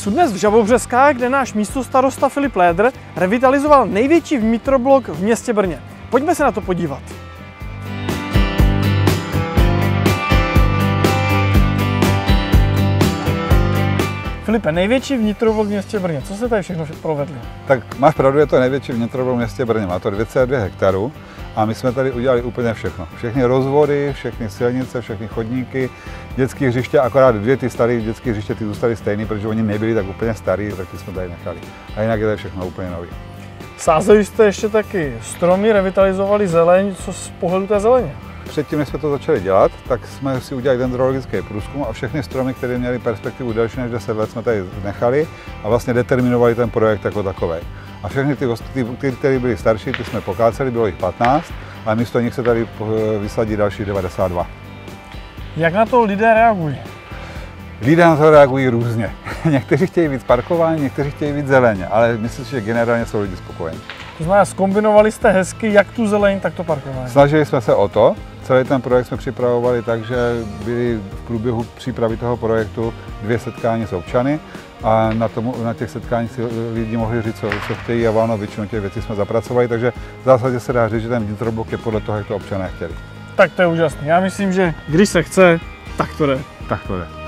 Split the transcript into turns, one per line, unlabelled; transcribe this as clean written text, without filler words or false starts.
Jsem dnes v Žabobřeskách, kde náš místostarosta Filip Lédr revitalizoval největší vnitroblok v městě Brně. Pojďme se na to podívat. Filipe, největší vnitroblok v městě Brně. Co se tady všechno provedli?
Tak máš pravdu, je to největší vnitroblok v městě Brně. Má to 202 hektarů a my jsme tady udělali úplně všechno. Všechny rozvody, všechny silnice, všechny chodníky, dětské hřiště, akorát ty staré dětské hřiště ty zůstaly stejný, protože oni nebyli tak úplně starý, tak ty jsme tady nechali. A jinak je to všechno úplně nový.
Sázeli jste ještě taky stromy, revitalizovali zeleň, co z pohledu té zeleně?
Předtím, než jsme to začali dělat, tak jsme si udělali dendrologický průzkum a všechny stromy, které měly perspektivu delší než 10 let, jsme tady nechali a vlastně determinovali ten projekt jako takový. A všechny ty, které byly starší, ty jsme pokáceli, bylo jich 15, a místo nich se tady vysadí další 92.
Jak na to lidé reagují?
Lidé na to reagují různě. Někteří chtějí víc parkování, někteří chtějí víc zeleně, ale myslím si, že generálně jsou lidi spokojení.
To znamená, zkombinovali jste hezky jak tu zeleň, tak to parkování.
Snažili jsme se o to. Celý ten projekt jsme připravovali tak, že byly v průběhu přípravy toho projektu 2 setkání s občany a na těch setkáních si lidi mohli říct, co chtějí a ono většinu těch věcí jsme zapracovali, takže v zásadě se dá říct, že ten vnitroblok je podle toho, jak to občané chtěli.
Tak to je úžasné. Já myslím, že když se chce, tak to jde.
Tak to jde.